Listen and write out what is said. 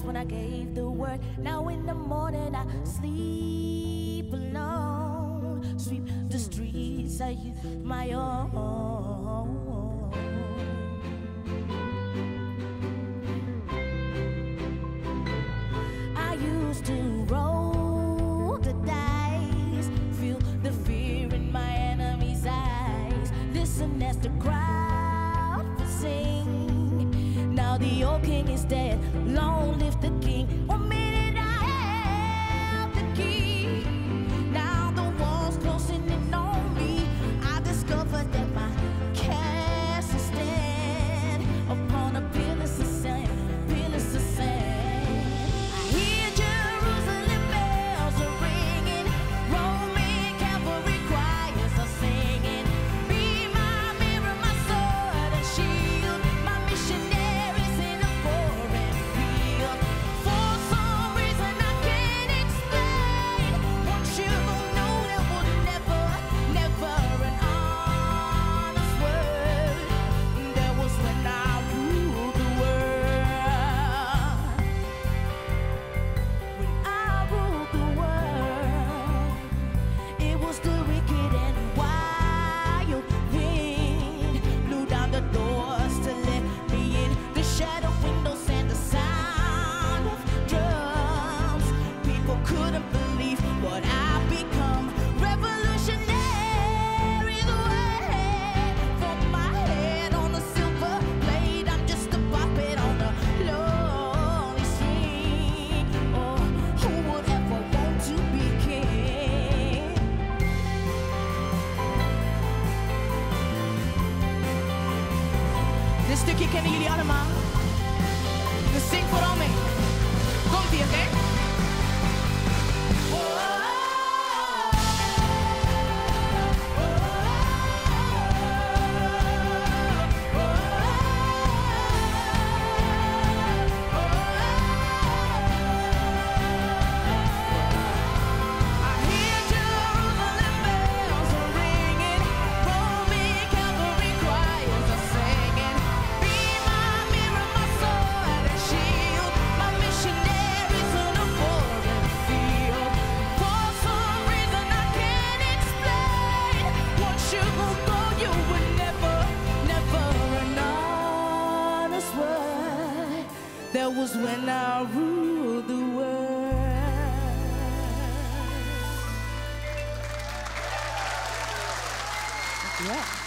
that's when I gave the word. Now in the morning I sleep alone, sweep the streets, I use my own. I used to roll the dice, feel the fear in my enemy's eyes, listen as the crowd would sing. Now the old king is dead, long live the king. 1 minute I have the key. Now the walls closing in on me. I discovered that my castle stand upon a peerless sand, peerless sand. I hear Jerusalem bells are ringing, Roman cavalry choirs are singing. Be my mirror, my sword and shield, my missionaries in a foreign field. For some reason I can't explain, once you gon' know there was never, never an honest word. That was when I ruled the world. When I ruled the world, it was the wicked and wild wind blew down the doors to let me in. The shadow windows and the sound of drums. People couldn't believe what I've become. Revolutionary the way from my head on a silver blade. I'm just a puppet on a lonely string. Oh, who would ever want to be king? Dit stukje kennen jullie allemaal. Dus zing vooral mee. Komt-ie, oké? I hear Jerusalem bells are ringing, Roman cavalry choirs are singing. Be my mirror, my sword and shield, my missionaries in a foreign field. For some reason I can't explain, once you gon' go, you would never, never an honest word. That was when I ruled the world. Yeah.